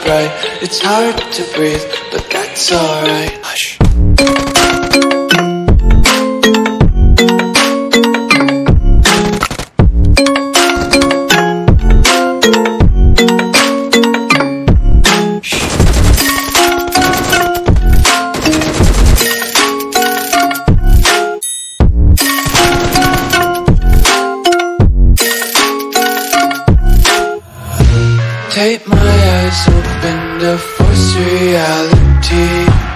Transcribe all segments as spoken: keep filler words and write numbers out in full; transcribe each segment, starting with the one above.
bright, it's hard to breathe, but that's alright. Hush. Take my eyes open to force reality.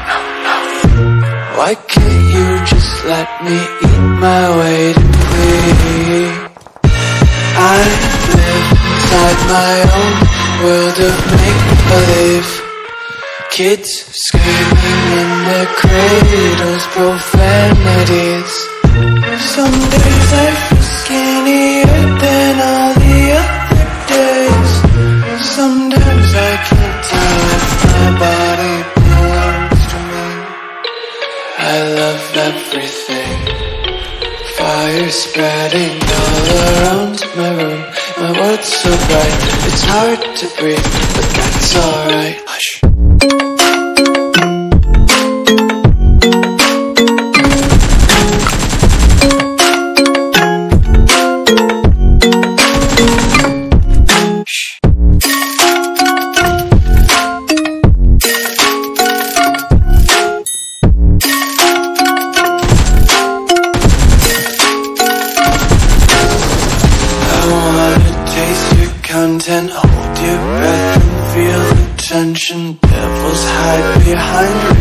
Why can't you just let me eat my weight in glee? I live inside my own world of make-believe. Kids screaming in their cradles, profanities. Some days I feel skinnier than all the other days. Sometimes I can't tell if my body belongs to me. I love everything. Fire spreading all around my room. My world's so bright, it's hard to breathe, but that's alright. Hush. Content, hold your breath and feel the tension. Devils hide behind